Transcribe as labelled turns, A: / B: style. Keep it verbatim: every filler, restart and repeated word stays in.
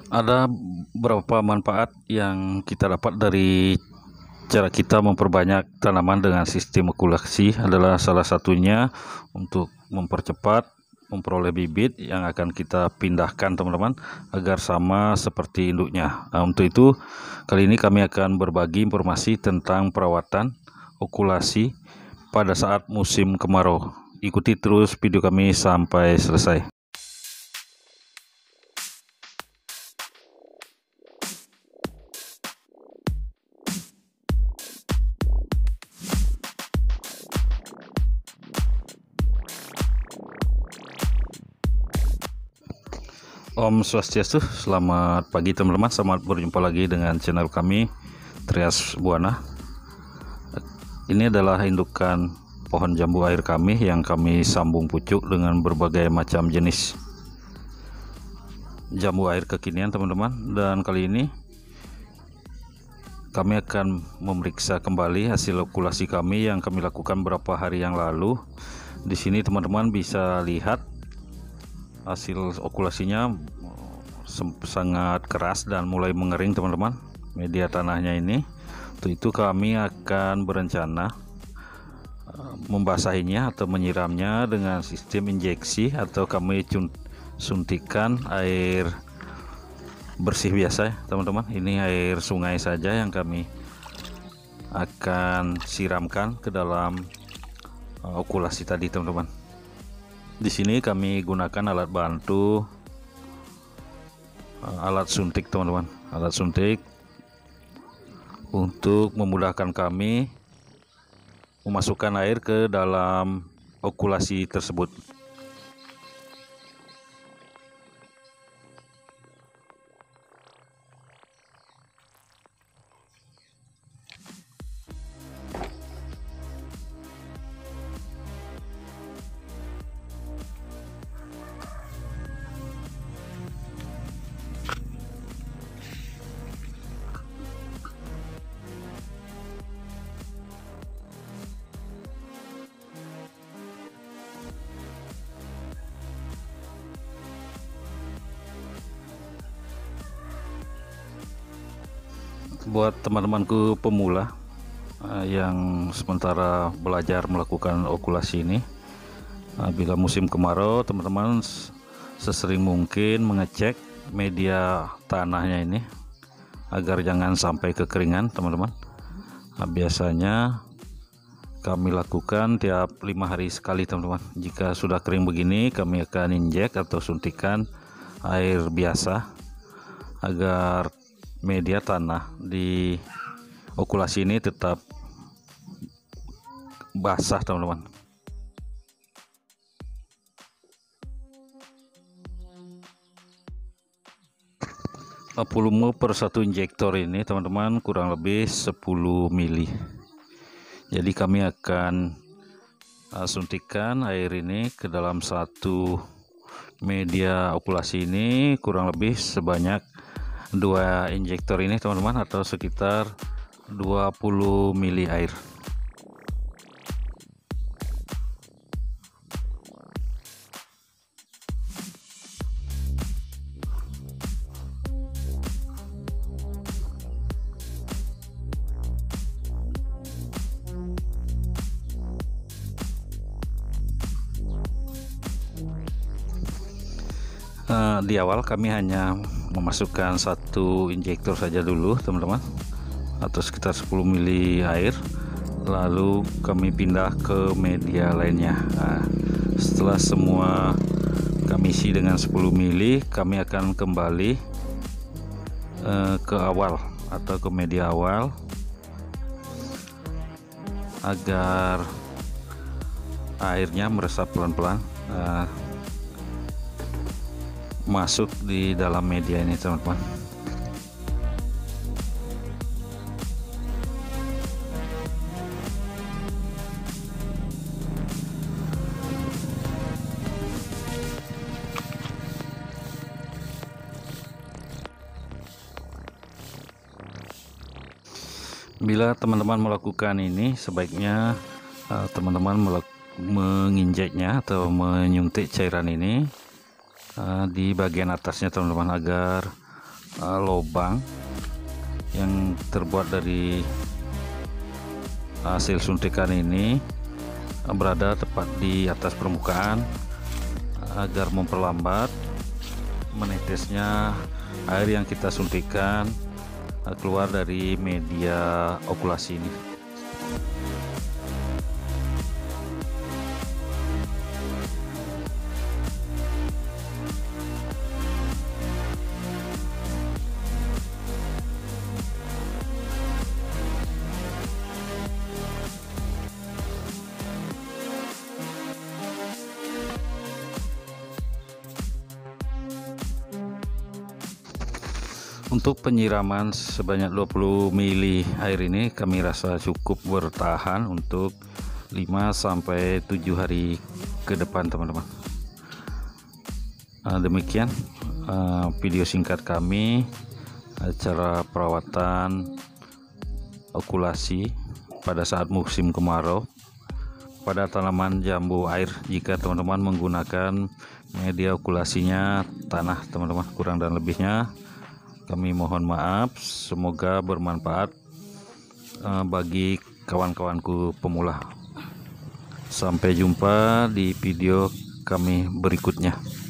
A: Ada beberapa manfaat yang kita dapat dari cara kita memperbanyak tanaman dengan sistem okulasi. Adalah salah satunya untuk mempercepat memperoleh bibit yang akan kita pindahkan teman-teman agar sama seperti induknya. Nah, untuk itu kali ini kami akan berbagi informasi tentang perawatan okulasi pada saat musim kemarau. Ikuti terus video kami sampai selesai. Om Swastiastu, selamat pagi teman-teman, selamat berjumpa lagi dengan channel kami Trias Buana. Ini adalah indukan pohon jambu air kami yang kami sambung pucuk dengan berbagai macam jenis jambu air kekinian teman-teman. Dan kali ini kami akan memeriksa kembali hasil okulasi kami yang kami lakukan beberapa hari yang lalu. Di sini teman-teman bisa lihat hasil okulasinya sangat keras dan mulai mengering teman-teman media tanahnya ini. Untuk itu kami akan berencana membasahinya atau menyiramnya dengan sistem injeksi atau kami suntikan air bersih biasa teman-teman. Ini air sungai saja yang kami akan siramkan ke dalam okulasi tadi teman-teman. Di sini kami gunakan alat bantu, alat suntik teman-teman, alat suntik untuk memudahkan kami memasukkan air ke dalam okulasi tersebut. Buat teman-temanku pemula uh, yang sementara belajar melakukan okulasi ini, uh, bila musim kemarau teman-teman sesering mungkin mengecek media tanahnya ini agar jangan sampai kekeringan teman-teman. Nah, biasanya kami lakukan tiap lima hari sekali teman-teman. Jika sudah kering begini kami akan injek atau suntikan air biasa agar media tanah di okulasi ini tetap basah teman-teman. Volume per satu injektor ini teman-teman kurang lebih sepuluh mili. Jadi kami akan uh, suntikan air ini ke dalam satu media okulasi ini kurang lebih sebanyak dua injektor ini teman-teman, atau sekitar dua puluh mili air. Uh, di awal kami hanya memasukkan satu injektor saja dulu teman-teman, atau sekitar sepuluh mili air, lalu kami pindah ke media lainnya. Nah, setelah semua kami isi dengan sepuluh mili, kami akan kembali uh, ke awal atau ke media awal agar airnya meresap pelan-pelan uh, masuk di dalam media ini teman-teman. Bila teman-teman melakukan ini, sebaiknya teman-teman uh, menginjeknya atau menyuntik cairan ini uh, di bagian atasnya teman-teman, agar uh, lubang yang terbuat dari hasil suntikan ini uh, berada tepat di atas permukaan uh, agar memperlambat menetesnya air yang kita suntikan uh, keluar dari media okulasi ini. Untuk penyiraman sebanyak dua puluh mili air ini kami rasa cukup bertahan untuk lima sampai tujuh hari ke depan, teman-teman. Uh, demikian uh, video singkat kami cara perawatan okulasi pada saat musim kemarau pada tanaman jambu air. Jika teman-teman menggunakan media okulasinya tanah, teman-teman, kurang dan lebihnya kami mohon maaf. Semoga bermanfaat uh, bagi kawan-kawanku pemula. Sampai jumpa di video kami berikutnya.